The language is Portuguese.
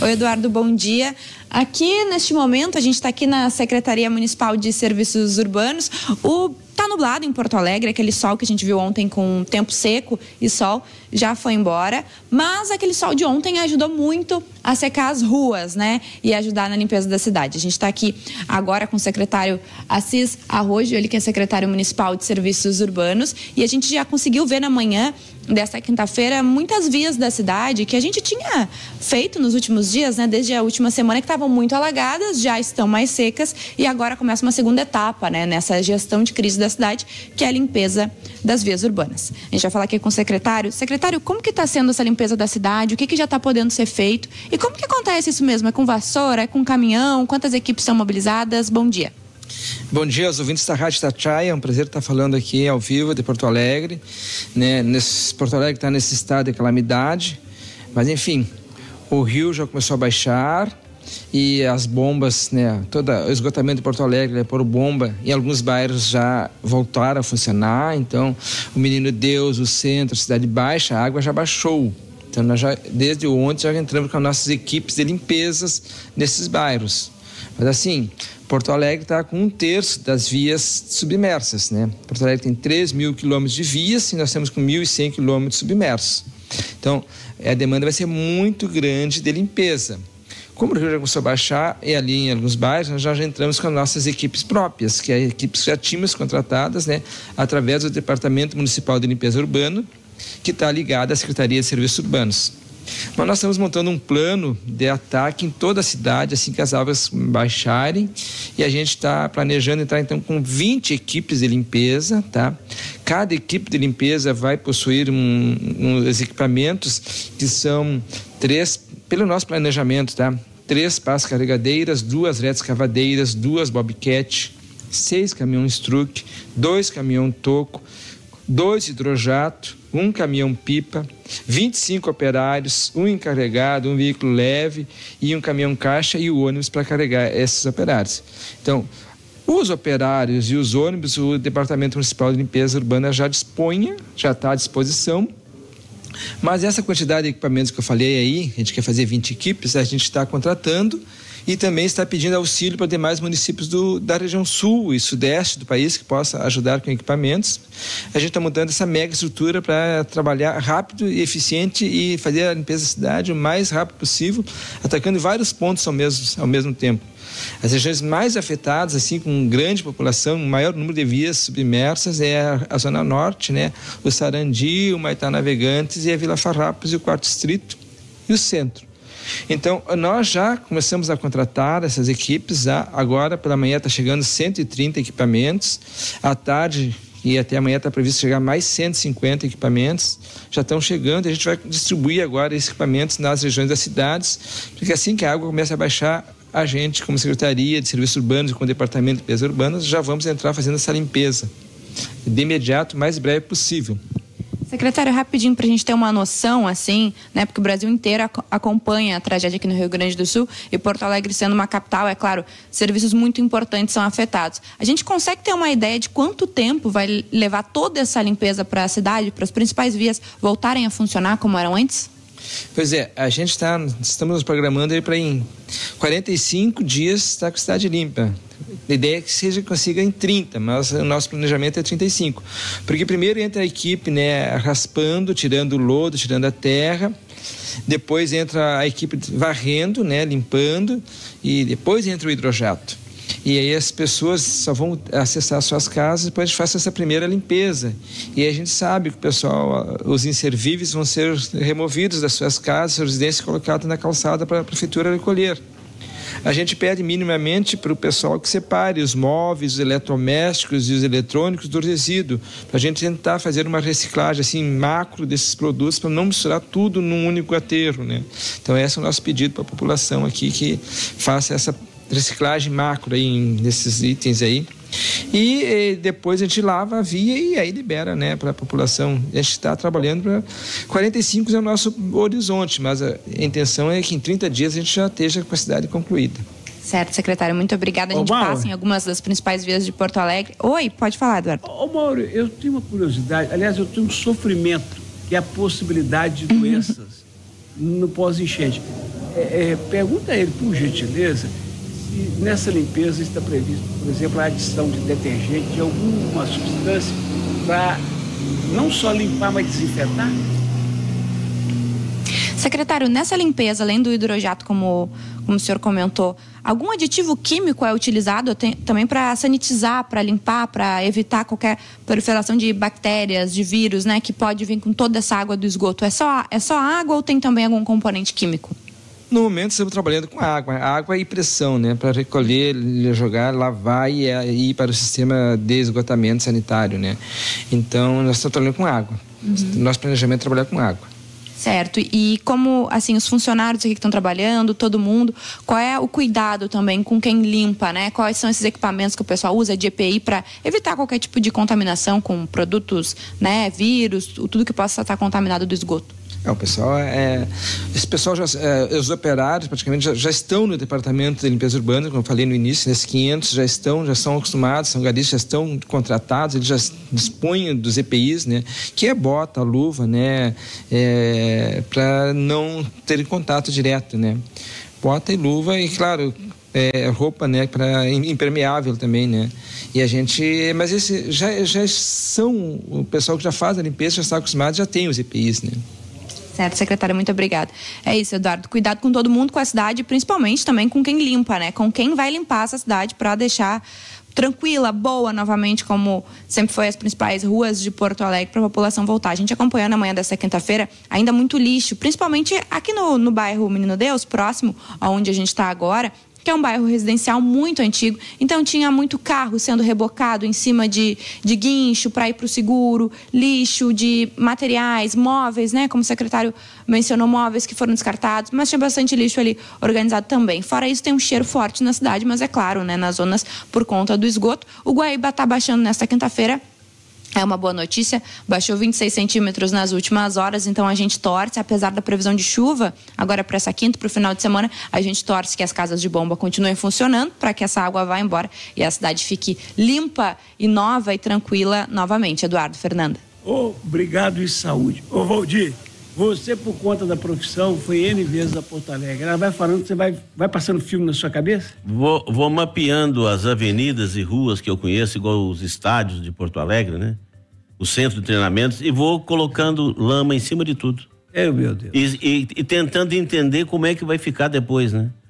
Oi, Eduardo, bom dia. Aqui, neste momento, a gente está aqui na Secretaria Municipal de Serviços Urbanos. Tá nublado em Porto Alegre, aquele sol que a gente viu ontem com tempo seco e sol já foi embora, mas aquele sol de ontem ajudou muito a secar as ruas, né? E ajudar na limpeza da cidade. A gente está aqui agora com o secretário Assis Arrojo, ele que é secretário municipal de Serviços Urbanos, e a gente já conseguiu ver na manhã desta quinta-feira muitas vias da cidade que a gente tinha feito nos últimos dias, né? Desde a última semana, que estavam muito alagadas, já estão mais secas e agora começa uma segunda etapa, né? Nessa gestão de crise da cidade, que é a limpeza das vias urbanas. A gente vai falar aqui com o secretário. Secretário, como que está sendo essa limpeza da cidade? O que já está podendo ser feito? E como que acontece isso mesmo? É com vassoura? É com caminhão? Quantas equipes são mobilizadas? Bom dia. Bom dia aos ouvintes da Rádio Itatiaia, é um prazer estar falando aqui ao vivo de Porto Alegre, né? Porto Alegre está nesse estado de calamidade, mas enfim, o rio já começou a baixar e as bombas, né? Todo o esgotamento de Porto Alegre, por bomba, em alguns bairros já voltaram a funcionar. Então, o Menino Deus, o centro, a Cidade Baixa, a água já baixou. Então, nós já, desde ontem, já entramos com as nossas equipes de limpezas nesses bairros. Mas assim, Porto Alegre está com 1/3 das vias submersas, né? Porto Alegre tem 3.000 quilômetros de vias e nós temos com 1.100 quilômetros submersos. Então, a demanda vai ser muito grande de limpeza. Como o rio já começou a baixar, e ali em alguns bairros, nós já entramos com as nossas equipes próprias, que é equipes que já tínhamos contratadas, né? Através do Departamento Municipal de Limpeza Urbana, que está ligado à Secretaria de Serviços Urbanos. Mas nós estamos montando um plano de ataque em toda a cidade, assim que as águas baixarem, e a gente está planejando entrar então com 20 equipes de limpeza, tá? Cada equipe de limpeza vai possuir uns equipamentos que são 3, pelo nosso planejamento, tá? 3 pás carregadeiras, 2 redes cavadeiras, 2 bobcat, 6 caminhões truque, 2 caminhão toco, 2 hidrojato, 1 caminhão-pipa, 25 operários, 1 encarregado, 1 veículo leve e 1 caminhão-caixa e o ônibus para carregar esses operários. Então, os operários e os ônibus, o Departamento Municipal de Limpeza Urbana já dispõe, já está à disposição, mas essa quantidade de equipamentos que eu falei aí, a gente quer fazer 20 equipes, a gente está contratando e também está pedindo auxílio para demais municípios da região sul e sudeste do país que possa ajudar com equipamentos. A gente está montando essa mega estrutura para trabalhar rápido e eficiente e fazer a limpeza da cidade o mais rápido possível, atacando vários pontos ao mesmo tempo. As regiões mais afetadas, assim, com grande população, um maior número de vias submersas é a Zona Norte, né? O Sarandi, o Maitá Navegantes e a Vila Farrapos e o 4º Distrito e o Centro. Então, nós já começamos a contratar essas equipes, agora pela manhã está chegando 130 equipamentos, à tarde e até amanhã está previsto chegar mais 150 equipamentos, já estão chegando, e a gente vai distribuir agora esses equipamentos nas regiões das cidades, porque assim que a água começa a baixar, a gente, como Secretaria de Serviços Urbanos e com o Departamento de Limpeza Urbana, já vamos entrar fazendo essa limpeza de imediato, o mais breve possível. Secretário, rapidinho para a gente ter uma noção, assim, né? Porque o Brasil inteiro acompanha a tragédia aqui no Rio Grande do Sul e Porto Alegre sendo uma capital, é claro, serviços muito importantes são afetados. A gente consegue ter uma ideia de quanto tempo vai levar toda essa limpeza para a cidade, para as principais vias voltarem a funcionar como eram antes? Pois é, a gente estamos nos programando aí para em 45 dias estar com a cidade limpa. A ideia é que consiga em 30, mas o nosso planejamento é 35. Porque primeiro entra a equipe, né, raspando, tirando o lodo, tirando a terra. Depois entra a equipe varrendo, né, limpando. E depois entra o hidrojato. E aí as pessoas só vão acessar as suas casas depois a gente faz essa primeira limpeza. E aí a gente sabe que o pessoal, os inservíveis vão ser removidos das suas casas, suas residências colocadas na calçada para a prefeitura recolher. A gente pede minimamente para o pessoal que separe os móveis, os eletrodomésticos e os eletrônicos do resíduo, para a gente tentar fazer uma reciclagem assim macro desses produtos, para não misturar tudo num único aterro, né? Então esse é o nosso pedido para a população aqui, que faça essa reciclagem macro aí nesses itens aí. E depois a gente lava a via e aí libera, né, para a população. A gente está trabalhando para 45 é o nosso horizonte, mas a intenção é que em 30 dias a gente já esteja com a cidade concluída. Certo, secretário, muito obrigada. A gente passa em algumas das principais vias de Porto Alegre. Oi, pode falar, Eduardo. Mauro, eu tenho uma curiosidade, aliás, eu tenho um sofrimento, que é a possibilidade de doenças no pós-enchente. Pergunta a ele, por gentileza, se nessa limpeza está previsto, por exemplo, a adição de detergente, de alguma substância, para não só limpar, mas desinfetar? Secretário, nessa limpeza, além do hidrojato, como o senhor comentou, algum aditivo químico é utilizado também para sanitizar, para limpar, para evitar qualquer proliferação de bactérias, de vírus, né, que pode vir com toda essa água do esgoto? É só água ou tem também algum componente químico? No momento estamos trabalhando com água e pressão, né, para recolher, jogar, lavar e ir para o sistema de esgotamento sanitário, né. Então nós estamos trabalhando com água. Nosso planejamento é trabalhar com água. Certo. E como, assim, os funcionários aqui que estão trabalhando, todo mundo, qual é o cuidado também com quem limpa, né? Quais são esses equipamentos que o pessoal usa de EPI para evitar qualquer tipo de contaminação com produtos, né, vírus, tudo que possa estar contaminado do esgoto? O pessoal esse pessoal os operários praticamente já estão no departamento de limpeza urbana, como eu falei no início, nesses 500 já são acostumados, são garistas, já estão contratados, eles já dispõem dos EPIs, né, que é bota, luva, né, para não terem contato direto, né, bota e luva e, claro, roupa, né, para impermeável também, né, e a gente, mas esse já são, o pessoal que já faz a limpeza já está acostumado, já tem os EPIs, né. Certo, secretária, muito obrigada. É isso, Eduardo. Cuidado com todo mundo, com a cidade, principalmente também com quem limpa, né? Com quem vai limpar essa cidade para deixar tranquila, boa, novamente, como sempre foi as principais ruas de Porto Alegre para a população voltar. A gente acompanhando amanhã dessa quinta-feira, ainda muito lixo, principalmente aqui no bairro Menino Deus, próximo aonde a gente está agora, que é um bairro residencial muito antigo, então tinha muito carro sendo rebocado em cima de guincho para ir para o seguro, lixo de materiais, móveis, né? Como o secretário mencionou, móveis que foram descartados, mas tinha bastante lixo ali organizado também. Fora isso, tem um cheiro forte na cidade, mas é claro, né? Nas zonas por conta do esgoto. O Guaíba está baixando nesta quinta-feira. É uma boa notícia, baixou 26 centímetros nas últimas horas, então a gente torce, apesar da previsão de chuva, agora para essa quinta, para o final de semana, a gente torce que as casas de bomba continuem funcionando para que essa água vá embora e a cidade fique limpa e nova e tranquila novamente. Eduardo, Fernanda. Obrigado e saúde. Valdir, você por conta da profissão foi N vezes a Porto Alegre. Ela vai falando, você vai passando filme na sua cabeça? Vou mapeando as avenidas e ruas que eu conheço, igual os estádios de Porto Alegre, né? O centro de treinamentos, e vou colocando lama em cima de tudo. Meu Deus. E tentando entender como é que vai ficar depois, né?